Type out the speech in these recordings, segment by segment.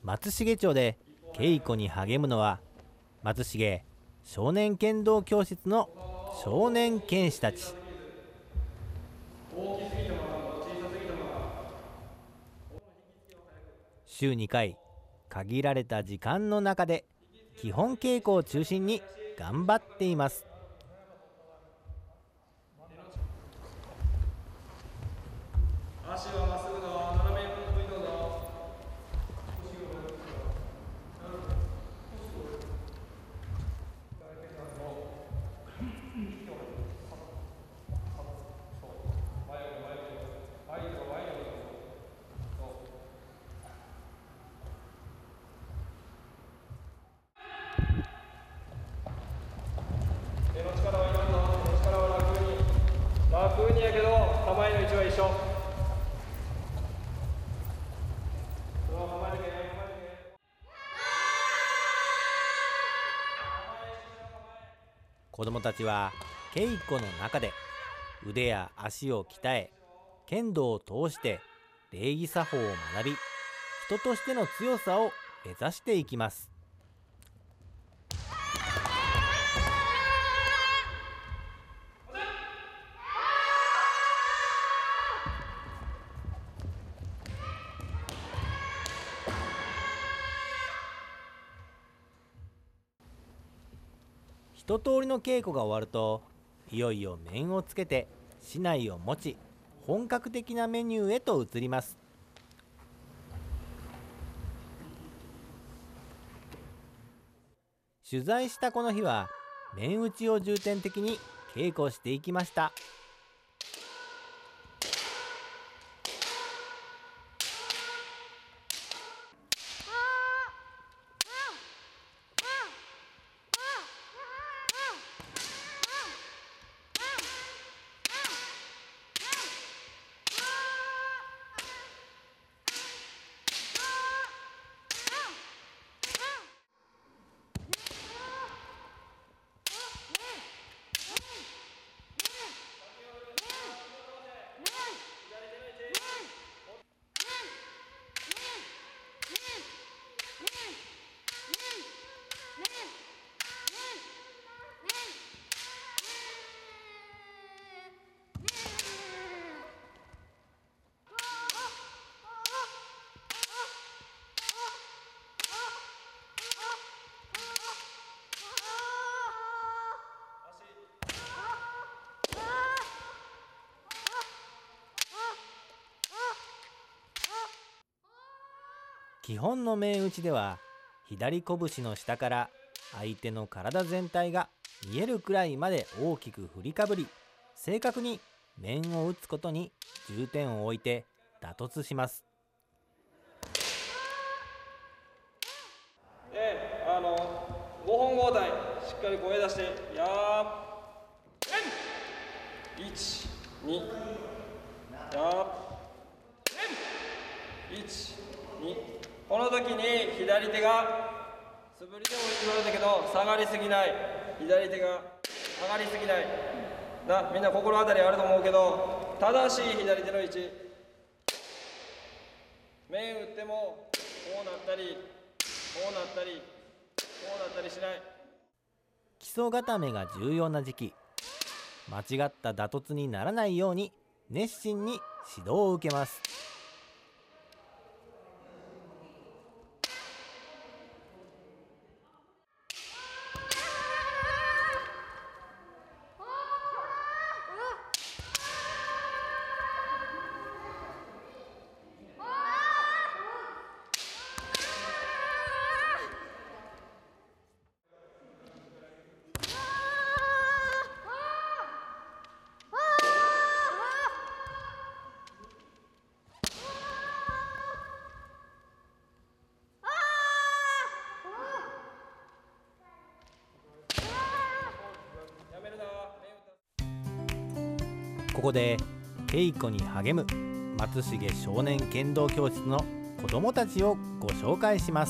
松重町で稽古に励むのは松重少年剣道教室の少年剣士たち。週2回限られた時間の中で基本稽古を中心に頑張っています。 足はまっすぐの斜め横にどうぞ。手の力はいらんぞ。手の力は楽にやけど構えの位置は一緒。 子どもたちは稽古の中で腕や足を鍛え、剣道を通して礼儀作法を学び、人としての強さを目指していきます。一通りの稽古が終わると、いよいよ面をつけて竹刀を持ち、本格的なメニューへと移ります。取材したこの日は面打ちを重点的に稽古していきました。基本の面打ちでは、左拳の下から相手の体全体が見えるくらいまで大きく振りかぶり、正確に面を打つことに重点を置いて打突します。 で、5本交代しっかり声出してやー1、2やー1、2。この時に左手が素振りでも言われたけど下がりすぎない、左手が上がりすぎないな。みんな心当たりあると思うけど、正しい左手の位置、面打ってもこうなったりこうなったりこうなったりしない。 基礎固めが重要な時期、間違った打突にならないように熱心に指導を受けます。ここで稽古に励む松重少年剣道教室の子どもたちをご紹介します。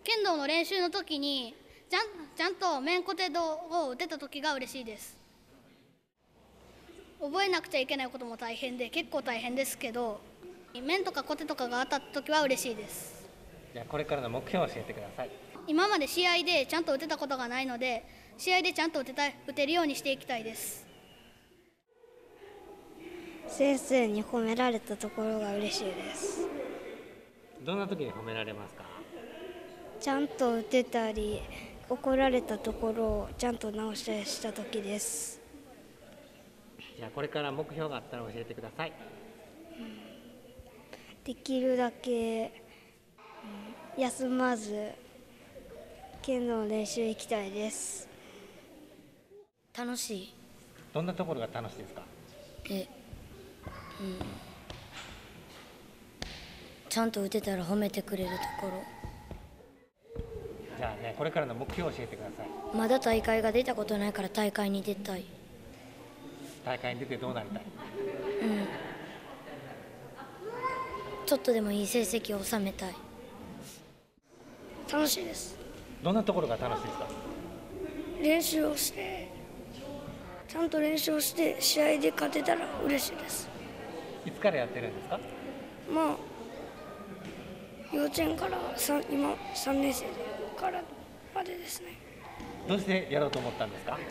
剣道の練習の時にちゃんと面コテを打てた時が嬉しいです。覚えなくちゃいけないことも大変で結構大変ですけど、面とかコテとかが当たった時は嬉しいです。 じゃあこれからの目標を教えてください。 今まで試合でちゃんと打てたことがないので、試合でちゃんと打てるようにしていきたいです。 先生に褒められたところが嬉しいです。 どんな時に褒められますか？ ちゃんと打てたり、怒られたところをちゃんと直したりした時です。 じゃあこれから目標があったら教えてください。 できるだけ休まず剣道の練習行きたいです。 楽しい。 どんなところが楽しいですか？ ちゃんと打てたら褒めてくれるところ。 じゃあね、これからの目標を教えてください。 まだ大会が出たことないから大会に出たい。 大会に出てどうなりたい？ ちょっとでもいい成績を収めたい。 楽しいです。 どんなところが楽しいですか？ 練習をしてちゃんと練習をして試合で勝てたら嬉しいです。 いつからやってるんですか？ まあ幼稚園から今3年生からまでですね。 どうしてやろうと思ったんですか？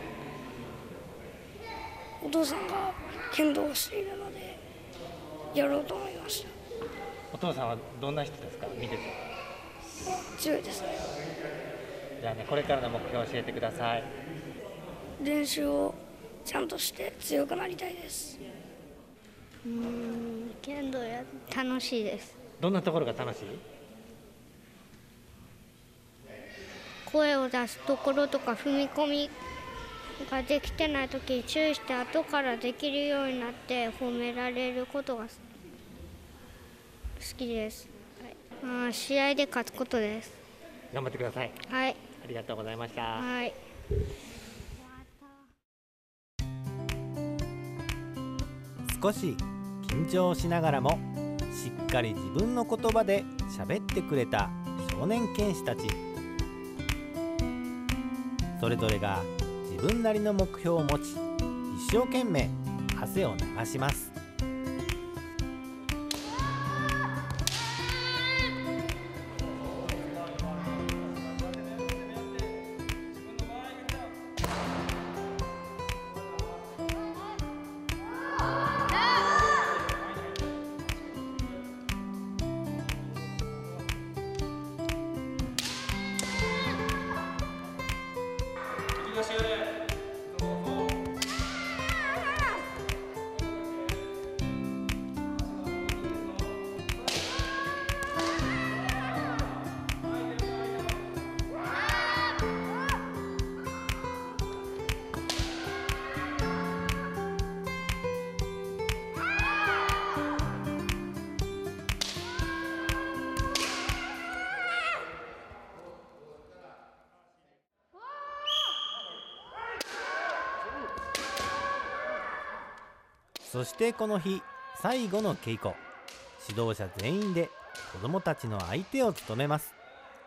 お父さんが剣道をしているのでやろうと思いました。 お父さんはどんな人ですか？見てて。 強いですね。 じゃあね、これからの目標を教えてください。 練習をちゃんとして強くなりたいです。剣道楽しいです。 どんなところが楽しい？ 声を出すところとか踏み込みができてないときに注意して後からできるようになって褒められることが好きです。試合で勝つことです。 頑張ってください。 はい。 ありがとうございました。 はい。 少し緊張しながらもしっかり自分の言葉で喋ってくれた少年剣士たち。それぞれが自分なりの目標を持ち、一生懸命汗を流します。そしてこの日最後の稽古、指導者全員で子どもたちの相手を務めます。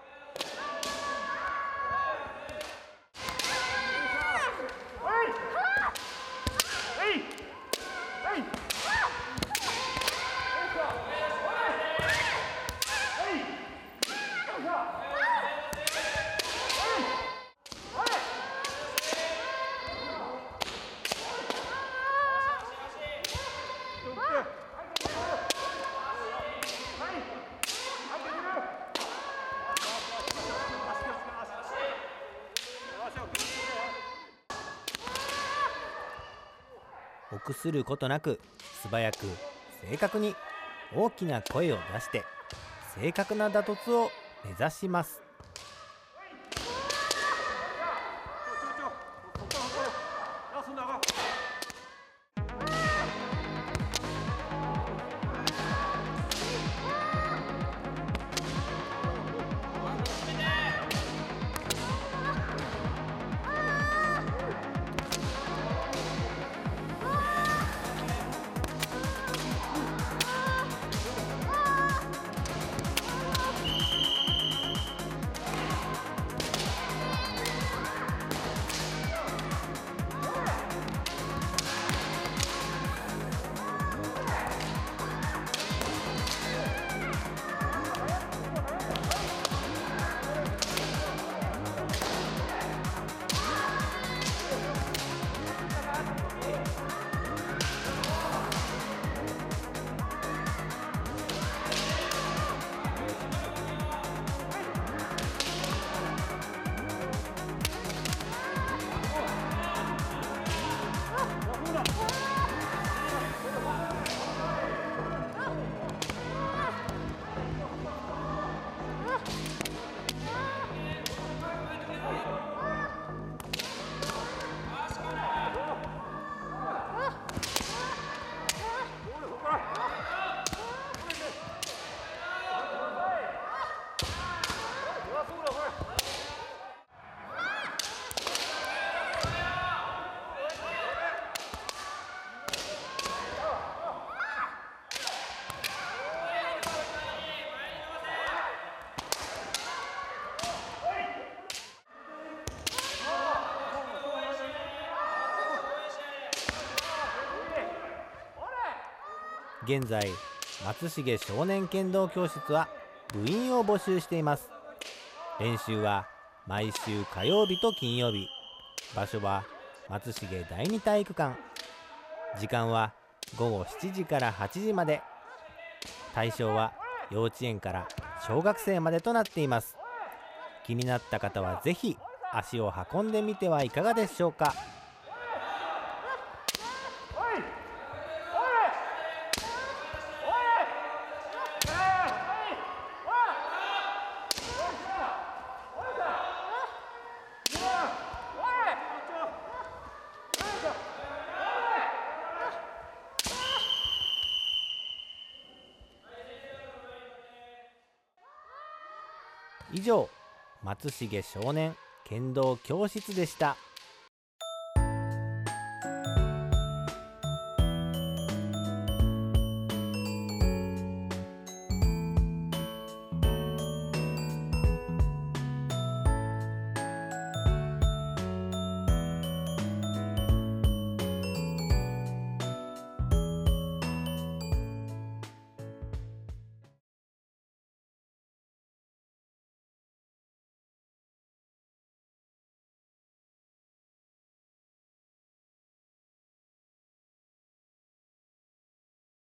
臆することなく素早く正確に大きな声を出して正確な打突を目指します。 現在松重少年剣道教室は部員を募集しています。練習は毎週火曜日と金曜日。場所は松重第二体育館。時間は午後7時から8時まで。対象は幼稚園から小学生までとなっています。気になった方はぜひ足を運んでみてはいかがでしょうか。以上、松重少年剣道教室でした。